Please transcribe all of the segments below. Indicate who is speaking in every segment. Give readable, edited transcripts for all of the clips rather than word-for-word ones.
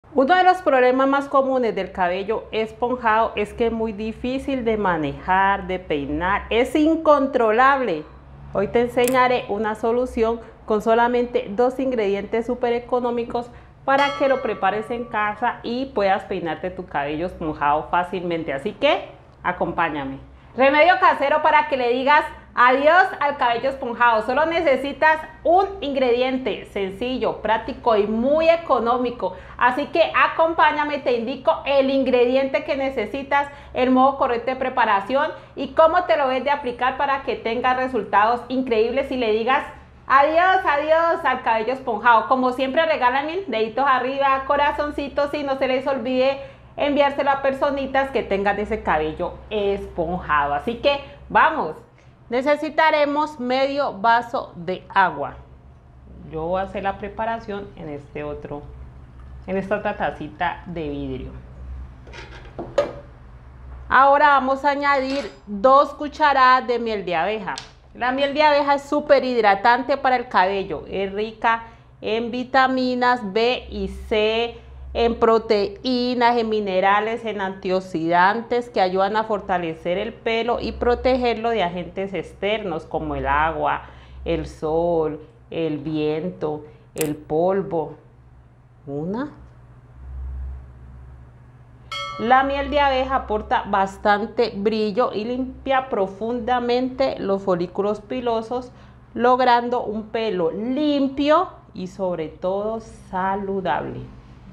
Speaker 1: Uno de los problemas más comunes del cabello esponjado es que es muy difícil de manejar, de peinar, es incontrolable. Hoy te enseñaré una solución con solamente 2 ingredientes súper económicos para que lo prepares en casa y puedas peinarte tu cabello esponjado fácilmente. Así que acompáñame. Remedio casero para que le digas adiós al cabello esponjado. Solo necesitas un ingrediente sencillo, práctico y muy económico. Así que acompáñame, te indico el ingrediente que necesitas, el modo correcto de preparación y cómo te lo ves de aplicar para que tengas resultados increíbles y le digas adiós, adiós al cabello esponjado. Como siempre, regálame deditos arriba, corazoncitos y no se les olvide enviárselo a personitas que tengan ese cabello esponjado. Así que vamos. Necesitaremos medio vaso de agua. Yo voy a hacer la preparación en esta otra tacita de vidrio. Ahora vamos a añadir 2 cucharadas de miel de abeja. La miel de abeja es súper hidratante para el cabello, es rica en vitaminas B y C, en proteínas, en minerales, en antioxidantes que ayudan a fortalecer el pelo y protegerlo de agentes externos como el agua, el sol, el viento, el polvo. La miel de abeja aporta bastante brillo y limpia profundamente los folículos pilosos, logrando un pelo limpio y sobre todo saludable.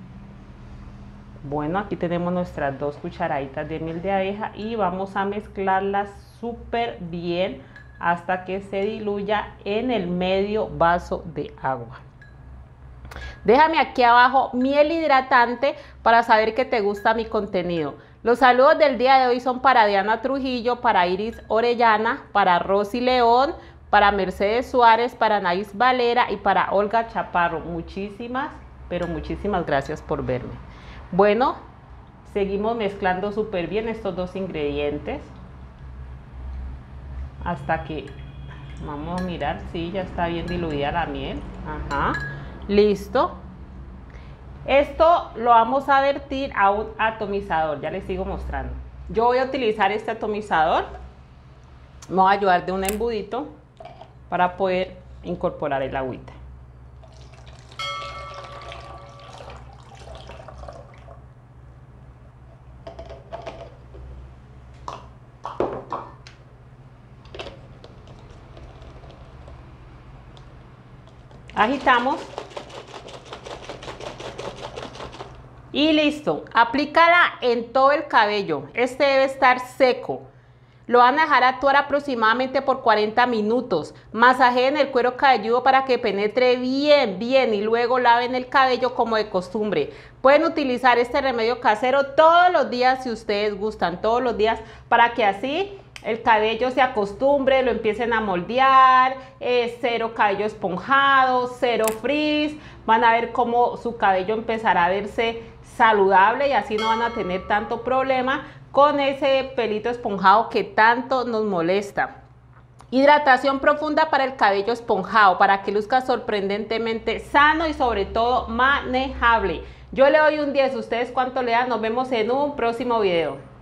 Speaker 1: Bueno, aquí tenemos nuestras 2 cucharaditas de miel de abeja y vamos a mezclarlas súper bien hasta que se diluya en el medio vaso de agua. Déjame aquí abajo miel hidratante para saber que te gusta mi contenido. Los saludos del día de hoy son para Diana Trujillo, para Iris Orellana, para Rosy León, para Mercedes Suárez, para Anaís Valera y para Olga Chaparro. Muchísimas, pero muchísimas gracias por verme. Bueno, seguimos mezclando súper bien estos 2 ingredientes hasta que vamos a mirar si ya está bien diluida la miel. Ajá, listo. Esto lo vamos a vertir a un atomizador, ya les sigo mostrando. Yo voy a utilizar este atomizador, me voy a ayudar de un embudito para poder incorporar el agüita. Agitamos y listo. Aplícala en todo el cabello. Este debe estar seco. Lo van a dejar actuar aproximadamente por 40 minutos. Masajeen el cuero cabelludo para que penetre bien y luego laven el cabello como de costumbre. Pueden utilizar este remedio casero todos los días si ustedes gustan, todos los días, para que así el cabello se acostumbre, lo empiecen a moldear, cero cabello esponjado, cero frizz. Van a ver cómo su cabello empezará a verse saludable y así no van a tener tanto problema con ese pelito esponjado que tanto nos molesta. Hidratación profunda para el cabello esponjado, para que luzca sorprendentemente sano y sobre todo manejable. Yo le doy un 10, ¿ustedes cuánto le dan? Nos vemos en un próximo video.